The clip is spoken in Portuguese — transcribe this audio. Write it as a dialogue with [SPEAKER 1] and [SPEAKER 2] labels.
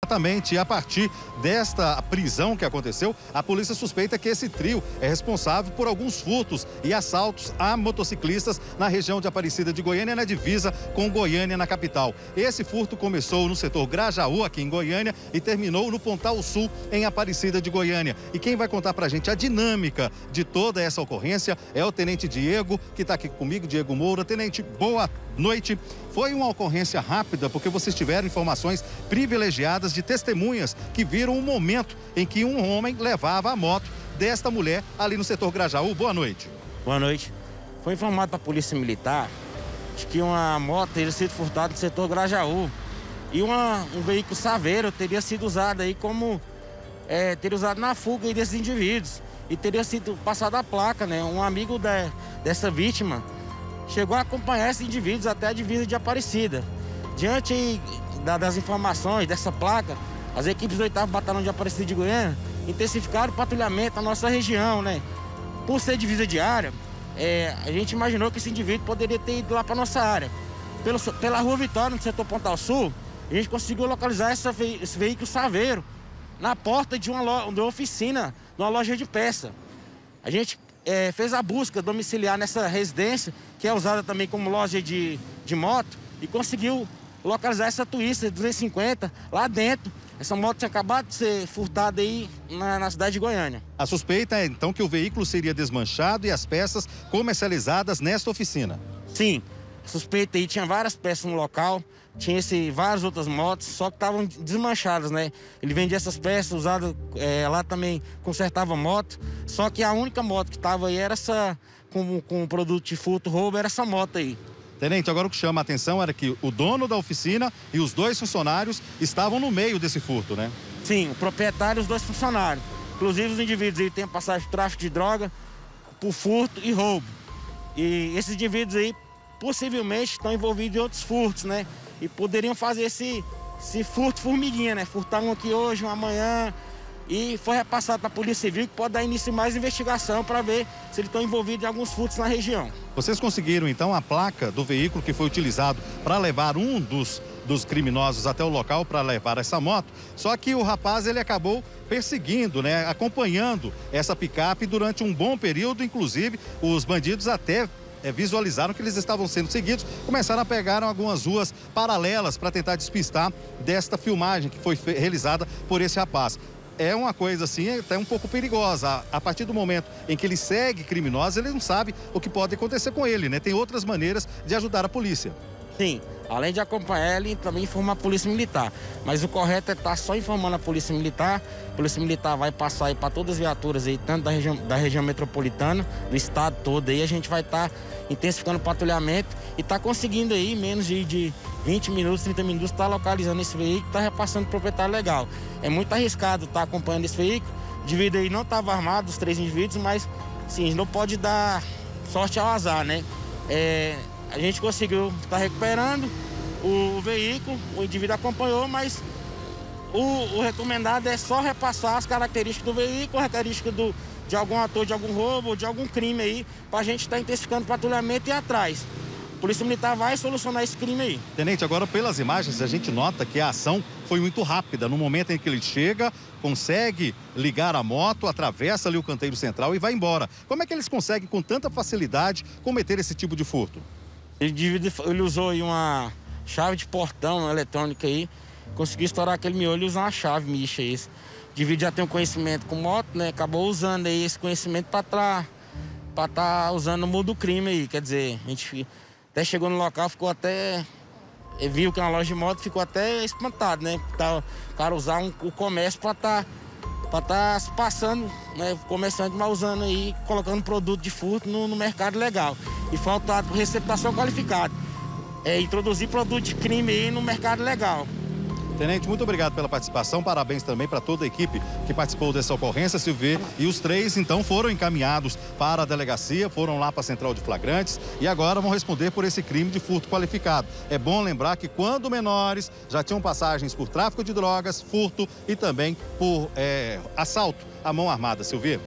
[SPEAKER 1] Exatamente, a partir desta prisão que aconteceu, a polícia suspeita que esse trio é responsável por alguns furtos e assaltos a motociclistas na região de Aparecida de Goiânia, na divisa com Goiânia, na capital. Esse furto começou no setor Grajaú, aqui em Goiânia, e terminou no Pontal Sul, em Aparecida de Goiânia. E quem vai contar pra gente a dinâmica de toda essa ocorrência é o Tenente Diego, que está aqui comigo, Diego Moura. Tenente, boa noite. Foi uma ocorrência rápida porque vocês tiveram informações privilegiadas de testemunhas que viram um momento em que um homem levava a moto desta mulher ali no setor Grajaú. Boa noite.
[SPEAKER 2] Boa noite. Foi informado para a Polícia Militar de que uma moto teria sido furtada no setor Grajaú e um veículo Saveiro teria sido usado aí como teria usado na fuga aí desses indivíduos e teria sido passada a placa, né? Um amigo dessa vítima chegou a acompanhar esses indivíduos até a divisa de Aparecida. Diante das informações dessa placa, as equipes do 8º Batalhão de Aparecida de Goiânia intensificaram o patrulhamento na nossa região, né? Por ser divisa diária, a gente imaginou que esse indivíduo poderia ter ido lá para nossa área. Pela Rua Vitória, no setor Pontal Sul, a gente conseguiu localizar esse veículo Saveiro na porta de uma oficina, de uma loja de peça. A gente fez a busca domiciliar nessa residência, que é usada também como loja de moto, e conseguiu localizar essa Twister 250 lá dentro. Essa moto tinha acabado de ser furtada aí na cidade de Goiânia.
[SPEAKER 1] A suspeita é então que o veículo seria desmanchado e as peças comercializadas nesta oficina.
[SPEAKER 2] Sim, a suspeita aí tinha várias peças no local, tinha várias outras motos, só que estavam desmanchadas, né? Ele vendia essas peças usadas, lá também consertava moto, só que a única moto que estava aí era essa, com produto de furto, roubo, era essa moto aí.
[SPEAKER 1] Tenente, agora o que chama a atenção era que o dono da oficina e os dois funcionários estavam no meio desse furto, né?
[SPEAKER 2] Sim, o proprietário e os dois funcionários. Inclusive os indivíduos aí têm passagem de tráfico de droga, por furto e roubo. E esses indivíduos aí possivelmente estão envolvidos em outros furtos, né? E poderiam fazer esse furto formiguinha, né? Furtar um aqui hoje, um amanhã. E foi repassado para a Polícia Civil, que pode dar início a mais investigação para ver se eles estão envolvidos em alguns furtos na região.
[SPEAKER 1] Vocês conseguiram, então, a placa do veículo que foi utilizado para levar um dos criminosos até o local para levar essa moto, só que o rapaz ele acabou perseguindo, né? Acompanhando essa picape durante um bom período, inclusive os bandidos até visualizaram que eles estavam sendo seguidos, começaram a pegar algumas ruas paralelas para tentar despistar desta filmagem que foi realizada por esse rapaz. É uma coisa assim, até um pouco perigosa. A partir do momento em que ele segue criminosos, ele não sabe o que pode acontecer com ele, né? Tem outras maneiras de ajudar a polícia.
[SPEAKER 2] Sim, além de acompanhar ele, também informar a Polícia Militar. Mas o correto é estar só informando a Polícia Militar. A Polícia Militar vai passar aí para todas as viaturas aí, tanto da região metropolitana, do estado todo aí. A gente vai estar intensificando o patrulhamento e está conseguindo aí, em menos de 20 minutos, 30 minutos, estar localizando esse veículo, está repassando o proprietário legal. É muito arriscado estar acompanhando esse veículo. O indivíduo aí não estava armado, os 3 indivíduos, mas sim, não pode dar sorte ao azar, né? A gente conseguiu estar recuperando o veículo, o indivíduo acompanhou, mas o recomendado é só repassar as características do veículo, características de algum ator, de algum roubo, de algum crime aí, para a gente estar intensificando o patrulhamento e ir atrás. A Polícia Militar vai solucionar esse crime aí.
[SPEAKER 1] Tenente, agora pelas imagens a gente nota que a ação foi muito rápida. No momento em que ele chega, consegue ligar a moto, atravessa ali o canteiro central e vai embora. Como é que eles conseguem com tanta facilidade cometer esse tipo de furto?
[SPEAKER 2] Ele usou aí uma chave de portão eletrônica aí, conseguiu estourar aquele miolo e usar uma chave micha aí. O indivíduo já tem um conhecimento com moto, né? Acabou usando aí esse conhecimento para estar usando no mundo do crime aí. Quer dizer, a gente até chegou no local, ficou até... Viu que é uma loja de moto, ficou até espantado, né? O cara usar o comércio para estar se passando, né? Comerciante mal usando aí, colocando produto de furto no mercado legal. E faltado por receptação qualificada. Introduzir produto de crime aí no mercado legal.
[SPEAKER 1] Tenente, muito obrigado pela participação, parabéns também para toda a equipe que participou dessa ocorrência, Silvê. E os 3, então, foram encaminhados para a delegacia, foram lá para a central de flagrantes e agora vão responder por esse crime de furto qualificado. É bom lembrar que quando menores já tinham passagens por tráfico de drogas, furto e também por assalto à mão armada, Silvê.